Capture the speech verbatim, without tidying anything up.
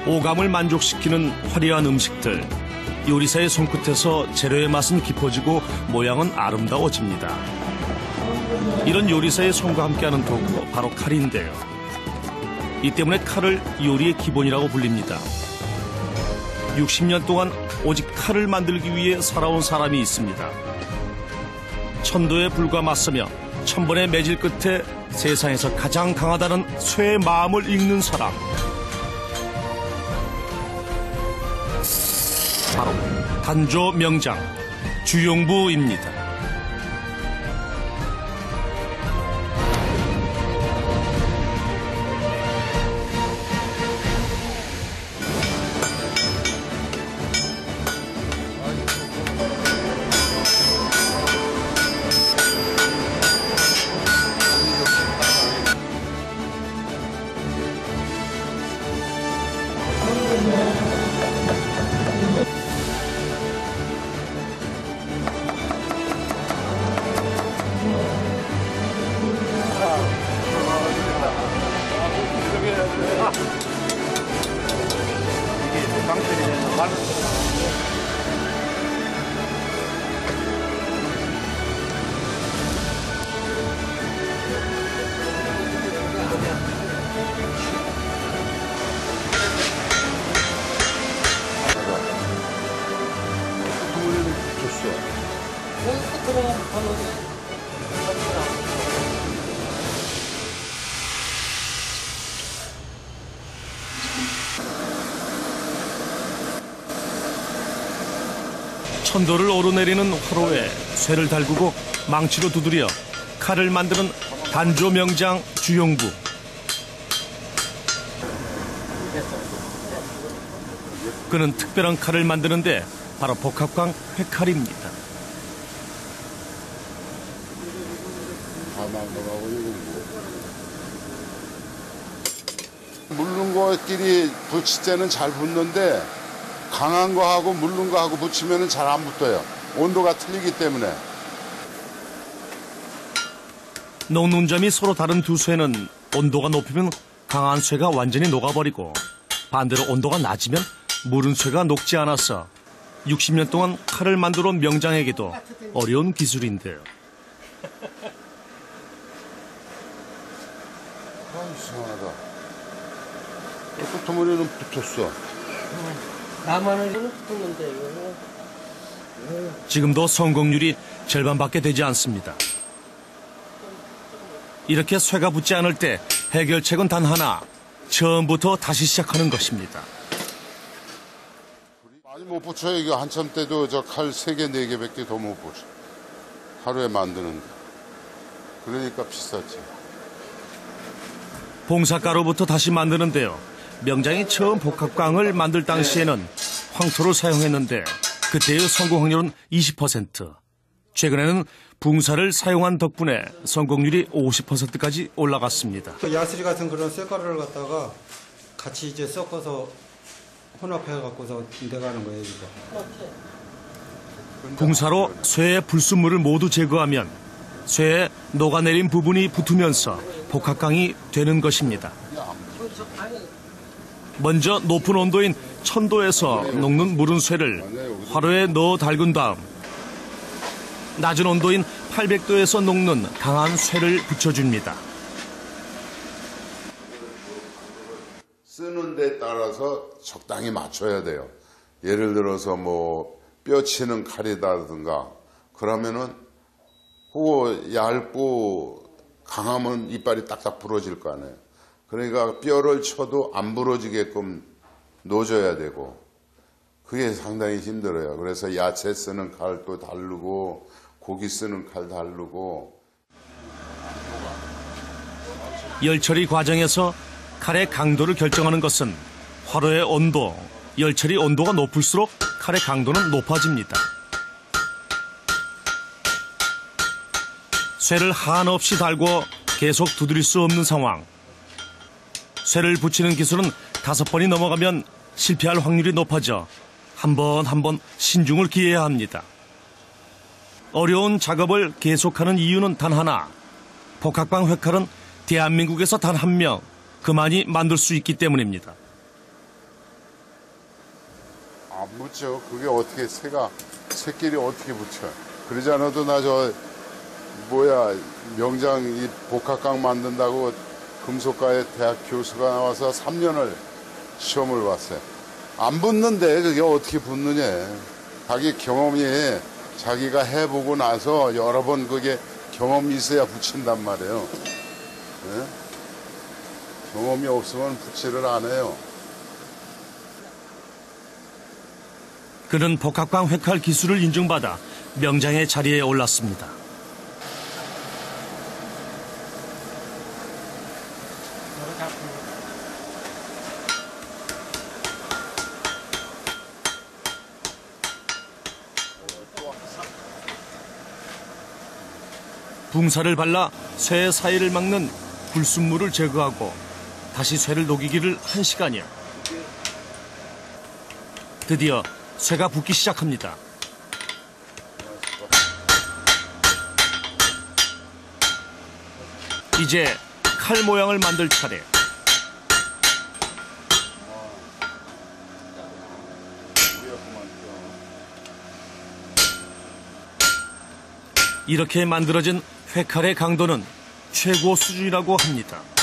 오감을 만족시키는 화려한 음식들. 요리사의 손끝에서 재료의 맛은 깊어지고 모양은 아름다워집니다. 이런 요리사의 손과 함께하는 도구, 바로 칼인데요. 이 때문에 칼을 요리의 기본이라고 불립니다. 육십 년 동안 오직 칼을 만들기 위해 살아온 사람이 있습니다. 천도의 불과 맞서며 천번의 매질 끝에 세상에서 가장 강하다는 쇠의 마음을 읽는 사람. 바로 단조 명장 주용부입니다. 천도를 오르내리는 화로에 쇠를 달구고 망치로 두드려 칼을 만드는 단조 명장 주용부. 그는 특별한 칼을 만드는데 바로 복합광 회칼입니다. 물른 거끼리 붙일 때는 잘 붙는데 강한 거하고 물른 거하고 붙이면 잘 안 붙어요. 온도가 틀리기 때문에. 녹는 점이 서로 다른 두 쇠는 온도가 높으면 강한 쇠가 완전히 녹아버리고 반대로 온도가 낮으면 무른 쇠가 녹지 않아서 육십 년 동안 칼을 만들어 온 명장에게도 어려운 기술인데요. 아, 이상하다. 끄트머리는 붙었어. 나만은 좀 붙었는데 이거. 지금도 성공률이 절반밖에 되지 않습니다. 이렇게 쇠가 붙지 않을 때 해결책은 단 하나. 처음부터 다시 시작하는 것입니다. 많이 못 붙여요. 이거 한참 때도 저 칼 세 개, 네 개밖에 더 못 붙여. 하루에 만드는데. 그러니까 비싸지. 봉사가루부터 다시 만드는데요. 명장이 처음 복합광을 만들 당시에는 황토를 사용했는데 그때의 성공 확률은 이십 퍼센트. 최근에는 붕사를 사용한 덕분에 성공률이 오십 퍼센트까지 올라갔습니다. 야스리 같은 그런 쇠가루를 갖다가 같이 이제 섞어서 혼합해 갖고서 내가는 거예요, 이거. 붕사로 쇠의 불순물을 모두 제거하면 쇠에 녹아내린 부분이 붙으면서 복합광이 되는 것입니다. 먼저 높은 온도인 천도에서 녹는 무른 쇠를 화로에 넣어 달군 다음 낮은 온도인 팔백 도에서 녹는 강한 쇠를 붙여줍니다. 쓰는 데 따라서 적당히 맞춰야 돼요. 예를 들어서 뭐 뼈 치는 칼이라든가 그러면은 그거 얇고 강하면 이빨이 딱딱 부러질 거 아니에요. 그러니까 뼈를 쳐도 안 부러지게끔 놓아줘야 되고 그게 상당히 힘들어요. 그래서 야채 쓰는 칼도 다르고 고기 쓰는 칼 다르고. 열처리 과정에서 칼의 강도를 결정하는 것은 화로의 온도, 열처리 온도가 높을수록 칼의 강도는 높아집니다. 쇠를 한없이 달고 계속 두드릴 수 없는 상황. 쇠를 붙이는 기술은 다섯 번이 넘어가면 실패할 확률이 높아져 한 번 한 번 신중을 기해야 합니다. 어려운 작업을 계속하는 이유는 단 하나. 복합광 회칼은 대한민국에서 단 한 명, 그만이 만들 수 있기 때문입니다. 안 붙죠. 그게 어떻게 새가 새끼리 어떻게 붙여? 그러지 않아도 나 저 뭐야 명장 이 복합강 만든다고 금속가의 대학 교수가 나와서 삼 년을 시험을 봤어요. 안 붙는데 그게 어떻게 붙느냐. 자기 경험이 자기가 해보고 나서 여러 번 그게 경험이 있어야 붙인단 말이에요. 네? 경험이 없으면 붙지를 않아요. 그는 복합광 회칼 기술을 인증받아 명장의 자리에 올랐습니다. 붕사를 발라 쇠 사이를 막는 불순물을 제거하고 다시 쇠를 녹이기를 한 시간여. 드디어 쇠가 붙기 시작합니다. 이제 칼 모양을 만들 차례. 이렇게 만들어진 회칼의 강도는 최고 수준이라고 합니다.